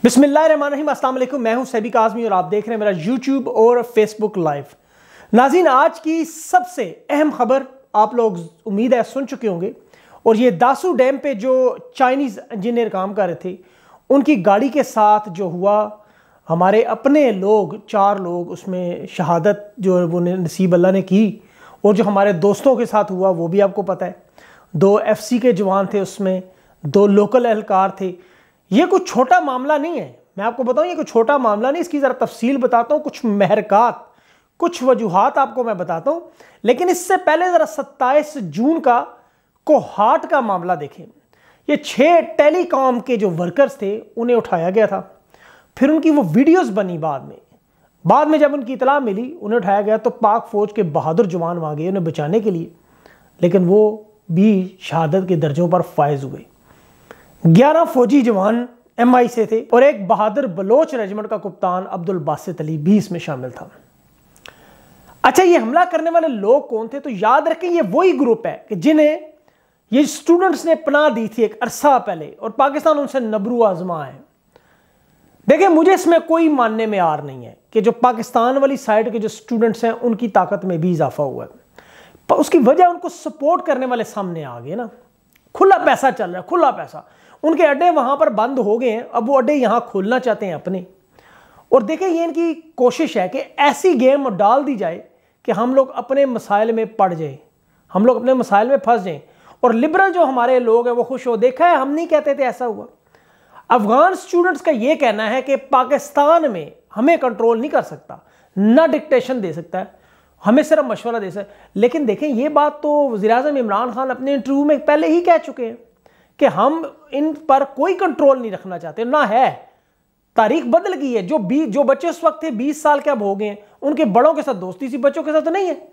بسم اللہ الرحمن الرحیم، السلام علیکم۔ میں ہوں سبی کازمی اور آپ دیکھ رہے ہیں میرا یوٹیوب اور فیس بک لائیو۔ ناظرین، آج کی سب سے اہم خبر آپ لوگ امید ہے سن چکے ہوں گے، اور یہ داسو ڈیم پہ جو چائنیز انجینر کام کر رہے تھے ان کی گاڑی کے ساتھ جو ہوا، ہمارے اپنے لوگ 4 لوگ اس میں شہادت جو وہ نصیب اللہ نے کی، اور جو ہمارے دوستوں کے ساتھ ہوا وہ بھی آپ کو پتہ ہے۔ 2 FC کے جوان تھے اس میں، 2 لوکل اہلکار تھے۔ یہ کوئی چھوٹا معاملہ نہیں ہے، میں آپ کو بتاؤں یہ کوئی چھوٹا معاملہ نہیں۔ اس کی ذرا تفصیل بتاتا ہوں، کچھ محرکات، کچھ وجوہات آپ کو میں بتاتا ہوں، لیکن اس سے پہلے ذرا 27 جون کا کوہاٹ کا معاملہ دیکھیں۔ یہ 6 ٹیلی کام کے جو ورکرز تھے انہیں اٹھایا گیا تھا، پھر ان کی وہ ویڈیوز بنی بعد میں جب ان کی اطلاع ملی انہیں اٹھایا گیا تو پاک فوج کے بہادر جوان وہاں گئے انہیں بچانے کے لیے، لیکن وہ بھی شہادت کے درجوں پر فائز ہوئے۔ 11 فوجی جوان MI سے تھے اور ایک بہادر بلوچ ریجمنٹ کا کپتان عبد الباسط علی بھی اس میں شامل تھا۔ اچھا، یہ حملہ کرنے والے لوگ کون تھے؟ تو یاد رکھیں یہ وہی گروپ ہے کہ جنہیں یہ اسٹوڈنٹس نے پناہ دی تھی ایک عرصہ پہلے، اور پاکستان ان سے نبرو آزما ہے۔ دیکھیں، مجھے اس میں کوئی ماننے میں آر نہیں ہے کہ جو پاکستان والی سائڈ کے جو اسٹوڈنٹس ہیں ان کی طاقت میں بھی اضافہ ہوا ہے۔ اس کی وجہ ان کو سپورٹ کرنے والے سامنے آ گئے نا، کھلا پیسہ چل رہا ہے، کھلا پیسہ۔ ان کے اڈے وہاں پر بند ہو گئے ہیں، اب وہ اڈے یہاں کھولنا چاہتے ہیں اپنے۔ اور دیکھیں یہ ان کی کوشش ہے کہ ایسی گیم ڈال دی جائے کہ ہم لوگ اپنے مسائل میں پڑ جائیں، ہم لوگ اپنے مسائل میں پھنس جائیں، اور لبرل جو ہمارے لوگ ہیں وہ خوش ہو۔ دیکھا ہے، ہم نہیں کہتے تھے ایسا ہوا۔ افغان سٹوڈنٹس کا یہ کہنا ہے کہ پاکستان میں ہمیں کنٹرول نہیں کر سکتا، نہ ڈکٹیشن دے سکتا ہے، ہمیں صرف مشورہ دے سکتا ہے۔ لیکن دیکھیں یہ بات تو وزیر اعظم عمران خان اپنے انٹرویو میں پہلے ہی کہہ چکے ہیں کہ ہم ان پر کوئی کنٹرول نہیں رکھنا چاہتے، نہ ہے۔ تاریخ بدل گئی ہے، جو بچے اس وقت تھے 20 سال کے اب ہو گئے ہیں، ان کے بڑوں کے ساتھ دوستی سی، بچوں کے ساتھ تو نہیں ہے۔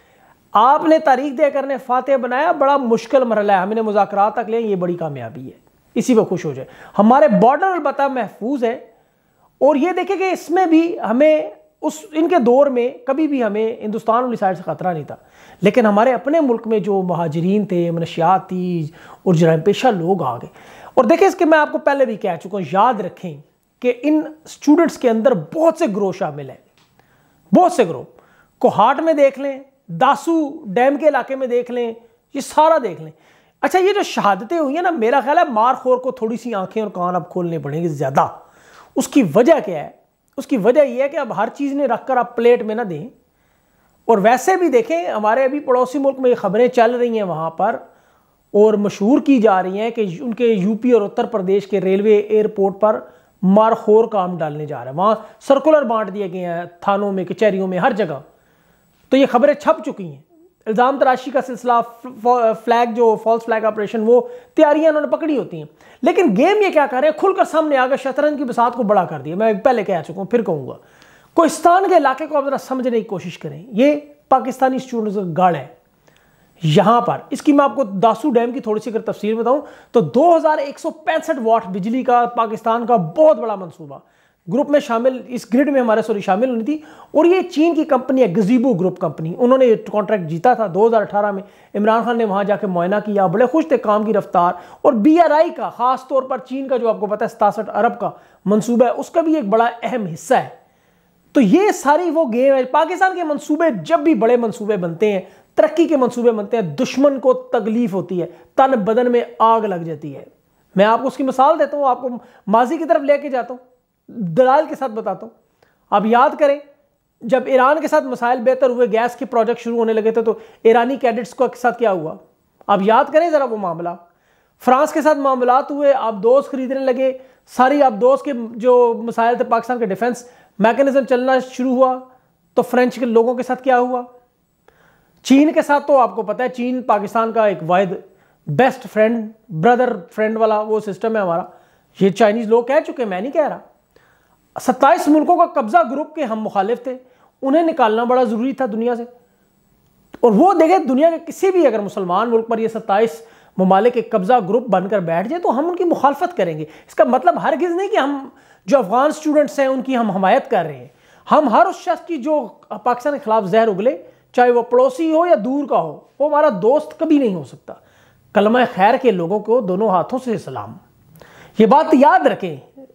آپ نے تاریخ دے کر نے فاتح بنایا، بڑا مشکل مرحلہ ہے، ہم نے مذاکرات تک لیں، یہ بڑی کامیابی ہے، اسی پہ خوش ہو جائے۔ ہمارے بارڈر البتہ محفوظ ہے، اور یہ دیکھیں کہ اس میں بھی ہمیں ان کے دور میں کبھی بھی ہمیں ہندوستان والی سائڈ سے خطرہ نہیں تھا، لیکن ہمارے اپنے ملک میں جو مہاجرین تھے، منشیات تھی اور جرائم پیشہ لوگ آ گئے۔ اور دیکھیں اس کے میں آپ کو پہلے بھی کہہ چکا ہوں، یاد رکھیں کہ ان سٹوڈنٹس کے اندر بہت سے گروہ شامل ہیں، بہت سے گروہ۔ کوہاٹ میں دیکھ لیں، داسو ڈیم کے علاقے میں دیکھ لیں، یہ سارا دیکھ لیں۔ اچھا، یہ جو شہادتیں ہوئی ہیں نا، میرا خیال ہے مار خور کو تھوڑی سی آنکھیں اور کان اب کھولنے پڑیں گے زیادہ۔ اس کی وجہ کیا ہے؟ اس کی وجہ یہ ہے کہ اب ہر چیز نے رکھ کر آپ پلیٹ میں نہ دیں۔ اور ویسے بھی دیکھیں، ہمارے ابھی پڑوسی ملک میں یہ خبریں چل رہی ہیں وہاں پر، اور مشہور کی جا رہی ہیں کہ ان کے UP اور اتر پردیش کے ریلوے ایئرپورٹ پر مارخور کام ڈالنے جا رہا ہے، وہاں سرکولر بانٹ دیے گئے ہیں، تھانوں میں، کچہریوں میں، ہر جگہ۔ تو یہ خبریں چھپ چکی ہیں۔ الزام تراشی کا سلسلہ، فالس فلیگ آپریشن، وہ تیاریاں انہوں نے پکڑی ہوتی ہیں، لیکن گیم یہ کیا کر رہے ہیں؟ کھل کر سامنے آ گئے، شطرنج کی بساط کو بڑا کر دیا۔ میں پہلے کہہ چکا ہوں، پھر کہوں گا، کوہستان کے علاقے کو آپ ذرا سمجھنے کی کوشش کریں۔ یہ پاکستانی اسٹوڈنٹس کا گڑھ ہے یہاں پر۔ اس کی میں آپ کو داسو ڈیم کی تھوڑی سی اگر تفصیل بتاؤں تو 2165 واٹ بجلی کا پاکستان کا بہت بڑا منصوبہ گروپ میں شامل، اس گرڈ میں ہمارے شامل ہونی تھی، اور یہ چین کی کمپنی ہے گزیبو گروپ کمپنی، انہوں نے یہ کانٹریکٹ جیتا تھا 2018 میں۔ عمران خان نے وہاں جا کے معائنہ کیا، بڑے خوش تھے کام کی رفتار، اور BRI کا خاص طور پر چین کا جو آپ کو پتہ ہے 67 ارب کا منصوبہ ہے، اس کا بھی ایک بڑا اہم حصہ ہے۔ تو یہ ساری وہ گیم ہے۔ پاکستان کے منصوبے جب بھی بڑے منصوبے بنتے ہیں، ترقی کے منصوبے بنتے ہیں، دشمن کو تکلیف ہوتی ہے، تن بدن میں آگ لگ جاتی ہے۔ میں آپ کو اس کی مثال دیتا ہوں، آپ کو ماضی کی طرف لے کے جاتا ہوں، دلائل کے ساتھ بتاتا ہوں۔ آپ یاد کریں جب ایران کے ساتھ مسائل بہتر ہوئے، گیس کے پروجیکٹ شروع ہونے لگے تھے، تو ایرانی کیڈٹس کے ساتھ کیا ہوا؟ آپ یاد کریں ذرا وہ معاملہ۔ فرانس کے ساتھ معاملات ہوئے، آپ دوست خریدنے لگے، ساری آپ دوست کے جو مسائل تھے، پاکستان کے ڈیفنس میکینزم چلنا شروع ہوا، تو فرینچ کے لوگوں کے ساتھ کیا ہوا؟ چین کے ساتھ تو آپ کو پتہ ہے، چین پاکستان کا ایک واحد بیسٹ فرینڈ، بردر فرینڈ والا وہ سسٹم ہے ہمارا۔ یہ چائنیز لوگ کہہ چکے، میں نہیں کہہ رہا۔ 27 ملکوں کا قبضہ گروپ کے ہم مخالف تھے، انہیں نکالنا بڑا ضروری تھا دنیا سے۔ اور وہ دیکھیں دنیا کے کسی بھی اگر مسلمان ملک پر یہ 27 ممالک ایک قبضہ گروپ بن کر بیٹھ جائے تو ہم ان کی مخالفت کریں گے۔ اس کا مطلب ہرگز نہیں کہ ہم جو افغان سٹوڈنٹس ہیں ان کی ہم حمایت کر رہے ہیں۔ ہم ہر اس شخص کی جو پاکستان کے خلاف زہر اگلے، چاہے وہ پڑوسی ہو یا دور کا ہو، وہ ہمارا دوست کبھی نہیں ہو سکتا۔ کلمہ خیر کے لوگوں کو دونوں ہاتھوں سے سلام۔ یہ بات یاد رکھیں،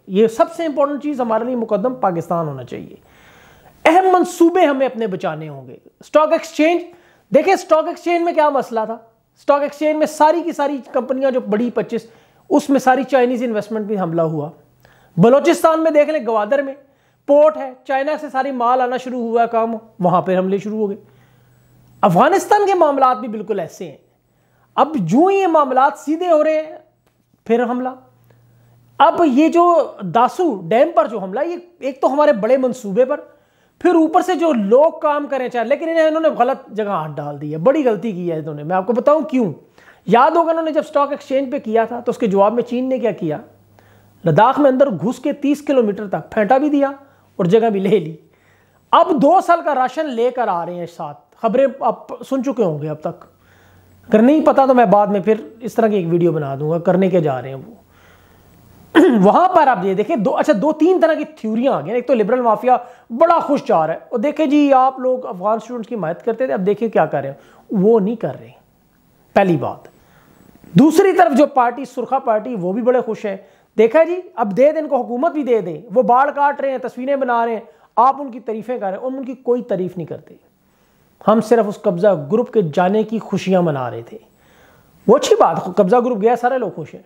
یہ سب سے امپورٹنٹ چیز ہمارے لیے مقدم پاکستان ہونا چاہیے. اہم منصوبے ہمیں اپنے بچانے ہوں گے. اسٹاک ایکسچینج دیکھیں, اسٹاک ایکسچینج میں کیا مسئلہ تھا. اسٹاک ایکسچینج میں ساری کی ساری کمپنیاں جو بڑی 25, اس میں ساری چائنیز انویسٹمنٹ بھی حملہ ہوا. بلوچستان میں دیکھ لیں, گوادر میں پورٹ ہے, چائنا سے ساری مال آنا شروع ہوا ہے, کام وہاں پہ حملے شروع ہو گئے. افغانستان کے معاملات بھی بالکل ایسے ہیں. اب جو یہ معاملات سیدھے ہو رہے ہیں پھر حملہ. اب یہ جو داسو ڈیم پر جو حملہ, یہ ایک تو ہمارے بڑے منصوبے پر, پھر اوپر سے جو لوگ کام کریں چاہے, لیکن انہوں نے غلط جگہ ہاتھ ڈال دی ہے, بڑی غلطی کی ہے انہوں نے. میں آپ کو بتاؤں کیوں. یاد ہوگا انہوں نے جب اسٹاک ایکسچینج پہ کیا تھا تو اس کے جواب میں چین نے کیا کیا, لداخ میں اندر گھس کے 30 کلومیٹر تک پھینٹا بھی دیا اور جگہ بھی لے لی. اب 2 سال کا راشن لے کر آ رہے ہیں ساتھ. خبریں آپ سن چکے ہوں گے اب تک, اگر نہیں پتا تو میں بعد میں پھر اس طرح کی ایک ویڈیو بنا دوں گا کرنے کے جا رہے ہیں وہ. وہاں پر آپ یہ دیکھیں 2-3 طرح کی تھیوریاں آ گئی. ایک تو لبرل مافیا بڑا خوش چار ہے, اور دیکھیں جی آپ لوگ افغان اسٹوڈنٹس کی حمایت کرتے تھے, اب دیکھیں کیا کر رہے ہیں, وہ نہیں کر رہے, پہلی بات. دوسری طرف جو پارٹی سرخا پارٹی, وہ بھی بڑے خوش ہے. دیکھا جی اب دے دیں ان کو حکومت بھی دے دیں, وہ باڑ کاٹ رہے ہیں, تصویریں بنا رہے ہیں, آپ ان کی تعریفیں کر رہے ہیں, ان کی کوئی تعریف نہیں کرتے. ہم صرف اس قبضہ گروپ کے جانے کی خوشیاں منا رہے تھے. وہ اچھی بات, قبضہ گروپ گیا, سارے لوگ خوش ہیں.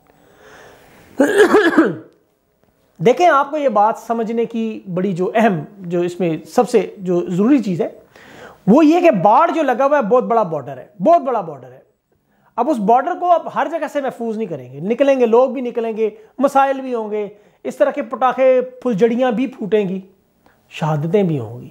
دیکھیں آپ کو یہ بات سمجھنے کی بڑی جو اہم, جو اس میں سب سے جو ضروری چیز ہے وہ یہ کہ باڑ جو لگا ہوا ہے بہت بڑا بارڈر ہے, بہت بڑا بارڈر ہے. اب اس بارڈر کو اب ہر جگہ سے محفوظ نہیں کریں گے, نکلیں گے لوگ بھی نکلیں گے, مسائل بھی ہوں گے, اس طرح کے پٹاخے پھلجڑیاں بھی پھوٹیں گی, شہادتیں بھی ہوں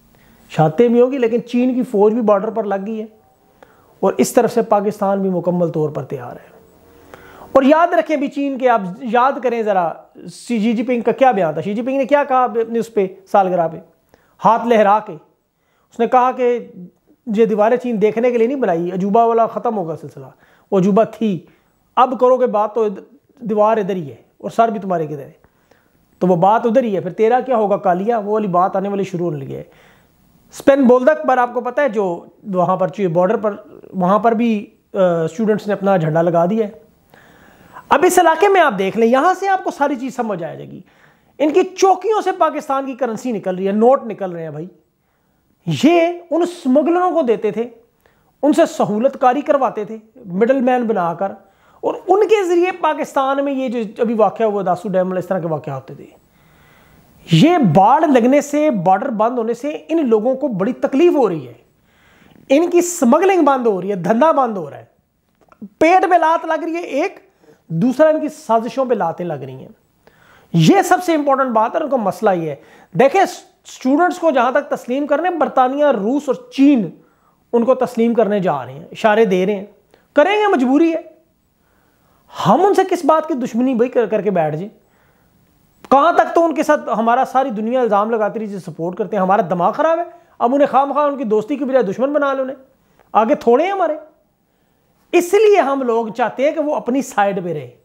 گی, لیکن چین کی فوج بھی بارڈر پر لگ گئی ہے اور اس طرف سے پاکستان بھی مکمل طور پر تیار ہے. اور یاد رکھیں بھی چین کے, آپ یاد کریں ذرا شی جی پنگ کا کیا بیان تھا. شی جی پنگ نے کیا کہا اپنے اس پہ سالگرہ پہ, ہاتھ لہرا کے اس نے کہا کہ یہ دیواریں چین دیکھنے کے لیے نہیں بنائی, عجوبہ والا ختم ہوگا سلسلہ, وہ عجوبہ تھی, اب کرو گے بات تو دیوار ادھر ہی ہے اور سر بھی تمہارے کدھر ہے, تو وہ بات ادھر ہی ہے, پھر تیرا کیا ہوگا کالیا, وہ والی بات آنے والی شروع ہونے لگی ہے. اسپین بولدک پر آپ کو پتہ ہے جو وہاں پر بارڈر پر, وہاں پر بھی اسٹوڈنٹس نے اپنا جھنڈا لگا دیا ہے. اب اس علاقے میں آپ دیکھ لیں, یہاں سے آپ کو ساری چیز سمجھ آ جائے گی. ان کی چوکیوں سے پاکستان کی کرنسی نکل رہی ہے, نوٹ نکل رہے ہیں بھائی. یہ ان اسمگلروں کو دیتے تھے, ان سے سہولت کاری کرواتے تھے مڈل مین بنا کر, اور ان کے ذریعے پاکستان میں یہ جو ابھی واقعہ ہوا داسو ڈیم میں اس طرح کے واقعات ہوتے تھے. یہ باڑ لگنے سے, بارڈر بند ہونے سے ان لوگوں کو بڑی تکلیف ہو رہی ہے, ان کی سمگلنگ بند ہو رہی ہے, دھندا بند ہو رہا ہے, پیٹ پہ لات لگ رہی ہے ایک, دوسرا ان کی سازشوں پہ لاتیں لگ رہی ہیں. یہ سب سے امپورٹنٹ بات ہے. ان کو مسئلہ یہ ہے, دیکھیں اسٹوڈنٹس کو جہاں تک تسلیم کرنے, برطانیہ, روس اور چین ان کو تسلیم کرنے جا رہے ہیں, اشارے دے رہے ہیں, کریں گے, مجبوری ہے. ہم ان سے کس بات کی دشمنی بھائی کر کے بیٹھ جائیں. کہاں تک تو ان کے ساتھ ہمارا ساری دنیا الزام لگاتی رہی, سپورٹ کرتے ہیں, ہمارا دماغ خراب ہے. اب انہیں خواہ مخواہ ان کی دوستی کی بجائے دشمن بنا لیں, انہیں آگے تھوڑے ہیں ہمارے. اس لیے ہم لوگ چاہتے ہیں کہ وہ اپنی سائیڈ پہ رہے.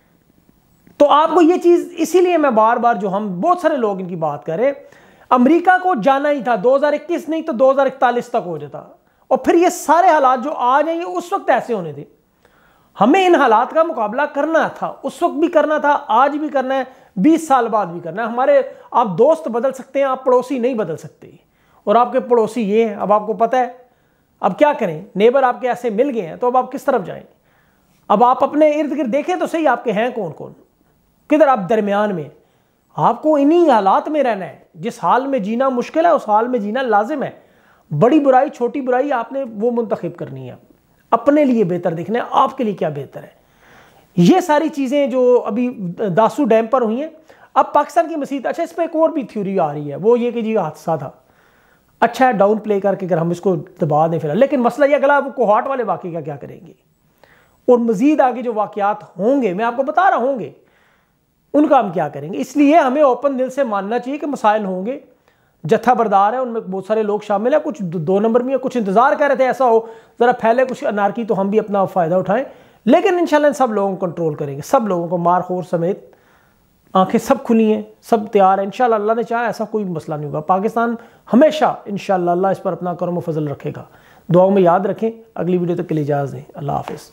تو آپ کو یہ چیز, اسی لیے میں بار بار جو ہم بہت سارے لوگ ان کی بات کریں, امریکہ کو جانا ہی تھا 2021 نہیں تو 2041 تک ہو جاتا, اور پھر یہ سارے حالات جو آج ہیں یہ اس وقت ایسے ہونے تھے. ہمیں ان حالات کا مقابلہ کرنا تھا, اس وقت بھی کرنا تھا, آج بھی کرنا ہے, 20 سال بعد بھی کرنا ہے. ہمارے آپ دوست بدل سکتے ہیں, آپ پڑوسی نہیں بدل سکتے, اور آپ کے پڑوسی یہ ہیں. اب آپ کو پتہ ہے اب کیا کریں, نیبر آپ کے ایسے مل گئے ہیں, تو اب آپ کس طرف جائیں. اب آپ اپنے ارد گرد دیکھیں تو صحیح, آپ کے ہیں کون کون, کدھر آپ درمیان میں. آپ کو انہی حالات میں رہنا ہے. جس حال میں جینا مشکل ہے اس حال میں جینا لازم ہے. بڑی برائی چھوٹی برائی آپ نے وہ منتخب کرنی ہے, اپنے لیے بہتر دیکھنا ہے, آپ کے لیے کیا بہتر ہے. یہ ساری چیزیں جو ابھی داسو ڈیم پر ہوئی ہیں, اب پاکستان کی مسیح, اچھا اس پہ ایک اور بھی تھیوری آ رہی ہے, وہ یہ کہ جی حادثہ تھا. اچھا ہے ڈاؤن پلے کر کے اگر ہم اس کو دبا دیں فی الحال, لیکن مسئلہ یہ اگلا وہ کوہاٹ والے واقعے کا کیا کریں گے, اور مزید آگے جو واقعات ہوں گے, میں آپ کو بتا رہا ہوں گے, ان کا ہم کیا کریں گے. اس لیے ہمیں اوپن دل سے ماننا چاہیے کہ مسائل ہوں گے, جتھا بردار ہے, ان میں بہت سارے لوگ شامل ہیں, کچھ 2 نمبر میں, کچھ انتظار کر رہے تھے ایسا ہو, ذرا پھیلے کچھ انارکی, تو ہم بھی اپنا فائدہ اٹھائیں. لیکن انشاءاللہ ان سب لوگوں کو کنٹرول کریں گے, سب لوگوں کو, مار خور سمیت, آنکھیں سب کھلی ہیں, سب تیار ہیں. انشاءاللہ اللہ نے چاہا ایسا کوئی مسئلہ نہیں ہوگا. پاکستان ہمیشہ انشاءاللہ اللہ اس پر اپنا کرم و فضل رکھے گا. دعاؤں میں یاد رکھیں. اگلی ویڈیو تک کے لیے اجازت دیں. اللہ حافظ.